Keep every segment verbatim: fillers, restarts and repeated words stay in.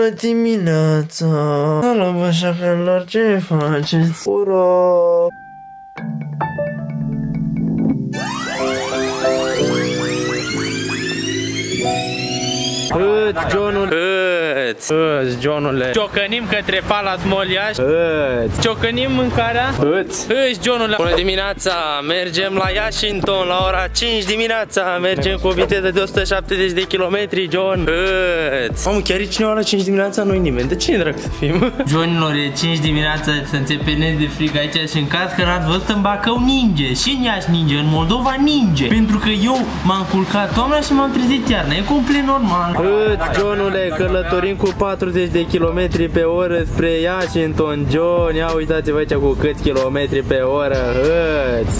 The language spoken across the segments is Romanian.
Bună dimineața! Alo, bășacanilor, ce faceți? Ura! Îți, Johnul, îți, îți, Johnule. Ciocănim către Palace Mall Iași. Îți. Ciocănim mâncarea. Îți. Îți, Johnule. Bună dimineața, mergem la Washington la ora cinci dimineața. Mergem cu o viteză de o sută șaptezeci de kilometri, John. Îți. Mamă, chiar e cineva la cinci dimineața? Nu-i nimeni. De cine dracu să fim? Johnilor, e cinci dimineața, să înțepeneți de frig aici și în caz că n-ați văzut, în Bacău ninge. Și în Iași ninge, în Moldova ninge. Pentru că eu m-am culcat toamna și m-am trezit iarna. E complet normal. Îți, Johnule, călătorim cu patruzeci de kilometri pe oră spre Washington, John. Ia uitați-vă aici cu câți kilometri pe oră. Îți.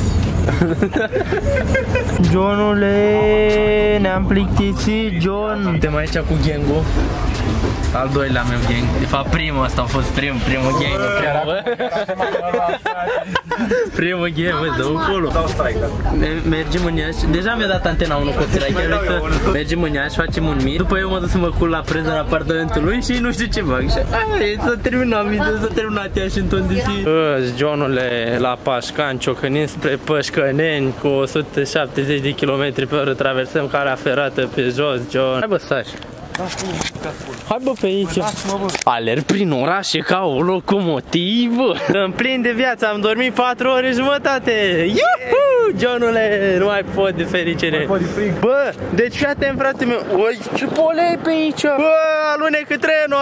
Johnule, ne-am plictisit, John. Suntem aici cu gang-ul. Al doilea meu gang. De fapt primul, ăsta a fost primul, primul gang. Primul, primul gang, bă, dă-o acolo. Mergem în Iași. Deja mi-a dat antena unu copyright. Chiar să mergem în Iași, facem un meet. După eu mă duc să mă cul la prânz în apartamentul lui și nu știu ce fac. Și aia, s-a terminat meet-ul, s-a terminat Washington D C. Îți, Johnule, la Pașcani, ciocănim spre Pășcăneni cu o sută șaptezeci de kilometri pe oră, traversăm calea ferată pe jos, John. Hai bă, sari. Hai bă pe aici. Alerg prin orașe ca o locomotivă. În plin de viață, am dormit patru ore jumătate. Iuhu! Johnule, nu mai pot de fericire. Bă, deci fii atent, frate meu. Oi, ce polei pe aici. Bă, alunecă trenul.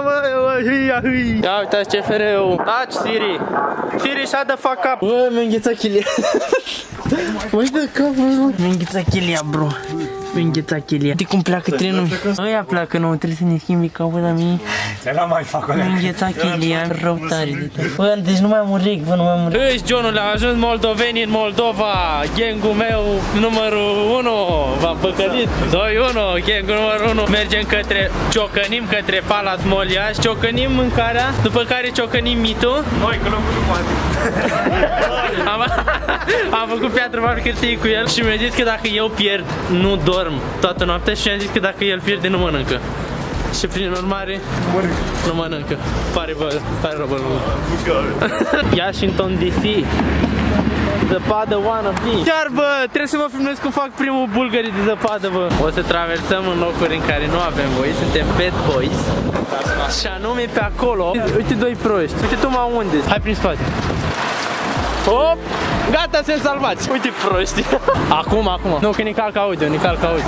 Ia uitați ce fereu. Taci, Siri. Siri, shut the fuck up. Bă, mi-a înghețat chilia. Măi de capul. Mi-a înghețat chelia, bro. Mi-a înghețat chelia. Știi cum pleacă trenul? Ăia pleacă, nu, trebuie să ne schimbi capul la mine. Ți-a mai fac o Mi-a înghețat chelia, rău tare de tot. Bă, deci nu mai am urec, bă, nu mai am urec. Își, Johnule, am ajuns moldoveni în Moldova. Gang-ul meu numărul unu. V-am păcălit. doi unu, gang-ul numărul unu. Mergem către, ciocănim către Palace Mall Iași. Ciocănim mâncarea, după care ciocănim mitul. Noi, că l-am făcut poate. Am, am făcut piatră mare hârtie cu el și mi-a zis că dacă eu pierd, nu dorm toată noaptea și mi-a zis că dacă el pierde, nu mănâncă. Și prin urmare, nu mănâncă. Pare bă, pare rău bă. Washington D C. Zăpadă wannabe. Chiar bă, trebuie să mă filmez cum fac primul bulgări de zăpadă bă. O să traversăm în locuri în care nu avem voie, suntem bad boys. Și anume pe acolo. Uite doi proști, uite tu mă unde. Hai prin spate. Hop! Gata, sunt salvați! Uite proști! Acum, acum! Nu, că ne calcă audio, ne calcă audio.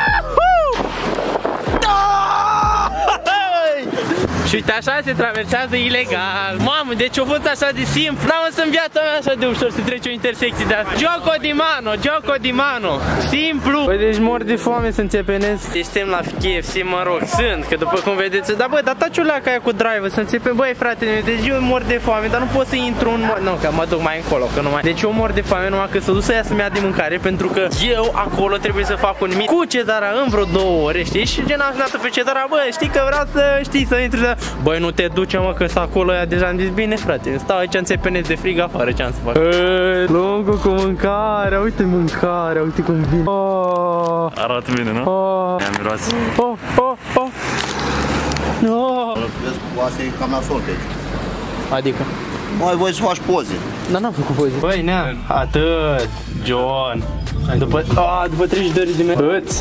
Și uite, așa se traversează ilegal. Mamă, deci a fost așa de simplu. N-am însă în viața mea așa de ușor să treci o intersecție de asta. Gioco di mano, gioco di mano. Simplu. Păi deci mor de foame să înțepenesc. Suntem la K F C, mă rog, sunt. Că după cum vedeți, da bă, dar taci o leacă aia cu drive să înțepem. Băi, frate, deci eu mor de foame, dar nu pot să intru în... Nu, că mă duc mai încolo, că nu mai... Deci eu mor de foame numai că să duc să ia să-mi ia de mâncare, pentru că eu acolo trebuie să fac un mic cu cezara în vreo două ore, știi? Și gen am sunat pe cezara, bă, știi că vreau să, știi, să intru să... Băi, nu te duce, mă, că sunt acolo, ea deja am zis, bine, frate, stau aici, înțepenesc de frig afară, ce am să fac? Lungul cu mâncarea, uite mâncarea, uite cum vine. Oh. Arată bine, nu? Oh. Ia miroase. Oh, oh, oh. No. Vezi cu asta e cam nasol pe aici. Adică? Nu ai voie să faci poze. Dar n-am făcut poze. Băi, nea, atât, John. După, oh, după treizeci de ori de mea. Îți.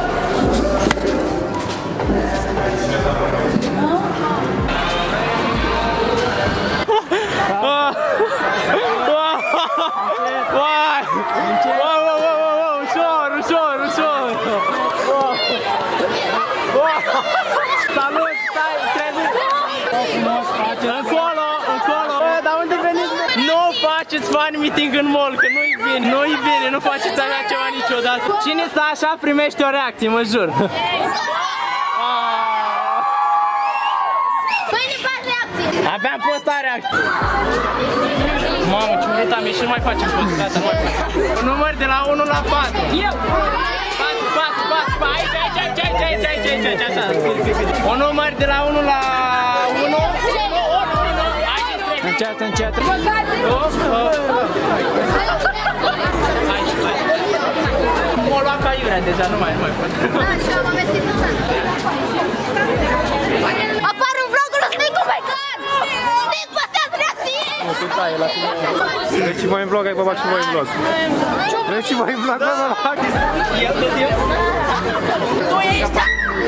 Salut, stai, trebuie. Încolo, încolo. Bă, dar unde veniți? Nu faceți fan meeting în mall, că nu-i bine, nu-i bine, nu faceți așa ceva niciodată. Cine stă așa primește o reacție, mă jur. Păi faci reacție. Abia am postat reacție. Mamă, ce urât am ieșit, nu mai facem poze, gata, nu mai facem. Un număr de la unu la patru. Eu! patru, patru, patru, aici, aici, aici, aici, aici, aici, aici, aici, așa. Un număr de la unu la unu. Încet, încet. M-a luat ca iurea deja, nu mai, nu mai pot. Da, și am vestit. și voi în vlog, ai băbat și voi în vlog. Vreți și voi în vlog, bă, băbat? Tu ești!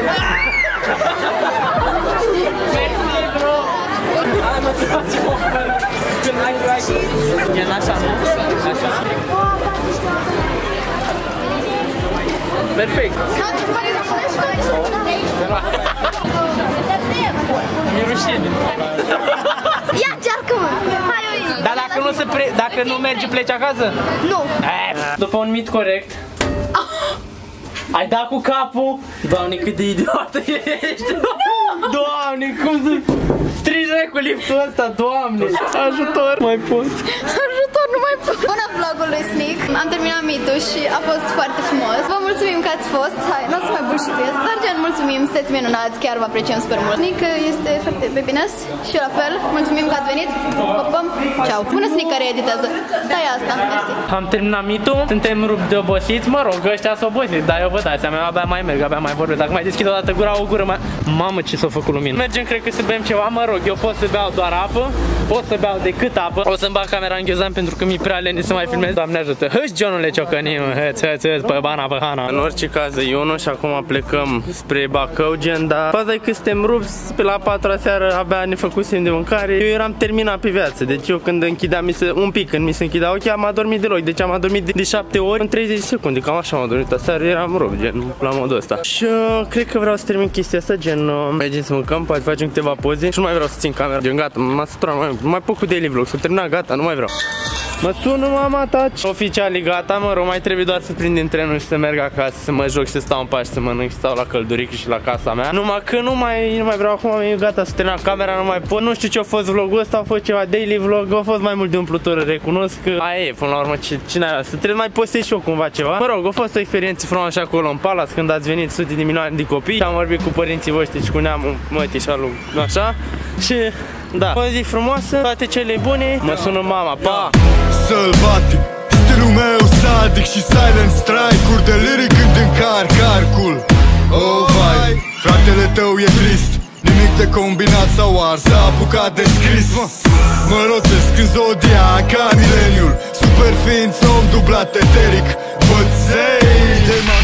Mersi, bro! Hai mă să facem o fel. Când ai like. E în așa, nu? Așa. Perfect. Mi-e rușine. Ia încearcă-mă! Hai, oi! Dar dacă nu, se pre... dacă nu mergi, pleci acasă? Nu! După un mit corect, ai dat cu capul. Doamne, cât de idiotă ești! Doamne, cum să... Strige cu liftul ăsta, Doamne! Ajutor! Mai pot! Ajutor, nu mai pot! Bună vlogul lui Sneak! Am terminat mitul și a fost foarte frumos. Vă mulțumim că ați fost. Hai, nu o să mai bullshit-uiesc, dar gen mulțumim, sunteți minunați, chiar vă apreciem super mult. Sneak este foarte babynes și eu la fel. Mulțumim că ați venit. Popăm! Ciao! Bună Sneak care editează! Da, e asta, mersi! Am terminat mitul, suntem rupți de obosiți, mă rog, ăștia s-au obosit, dar eu vă dați seama, abia mai merg, abia mai vorbesc. Dacă mai deschid o dată gura, o gură mai... Mamă, ce s-a făcut lumină. Mergem, cred că să bem ceva, mă rog, eu pot să beau doar apă, pot să beau decât apă. O să-mi bag camera în ghiozdan pentru că mi-e prea lene să mai filmez. Doamne ajută. Hăți, Johnule Ciocăniu, hăți, hăți, hăți, pe bana, pe hana. În orice caz, e unul și acum plecăm spre Bacău, gen, dar faza e că suntem rupți, pe la patra seară abia ne făcusem de mâncare. Eu eram terminat pe viață, deci eu când închideam, mi se, un pic, când mi se închidea ochii, am adormit deloc, deci am adormit de, de șapte ori în treizeci de secunde, cam așa am adormit aseară, eram rupt, gen, la modul ăsta. Și uh, cred că vreau să termin chestia asta, gen, uh, mergem să mâncăm, poate facem câteva poze și nu mai vreau să țin camera, gen, gata, m-a săturat, nu mai, nu mai pot cu daily vlog, s-a terminat, gata, nu mai vreau. Mă sună mama ta. Oficial e gata, mă rog, mai trebuie doar să prindem trenul și să merg acasă, să mă joc, să stau în pași, să mănânc, să stau la călduric și la casa mea. Numai că nu mai, nu mai vreau acum, e gata, să terminat camera, nu mai pot. Nu știu ce a fost vlogul ăsta, a fost ceva daily vlog, a fost mai mult de umplutură, recunosc că aia e, până la urmă, ce, cine are să trebuie mai postez și eu cumva ceva. Mă rog, a fost o experiență frumoasă acolo în Palace, când ați venit sute de milioane de copii. Am vorbit cu părinții voștri și cu neamul mătii și alu, așa. Și da, o zi frumoasă, toate cele bune. Mă sună mama, pa! Sălbatic, stilul meu sadic și silent strike-uri de lyric când încarc arcul. Oh, vai, fratele tău e trist, nimic de combinat sau ars, s-a apucat de scris. Mă rotesc în zodia ca mileniul, super ființă om dublat eteric, băței de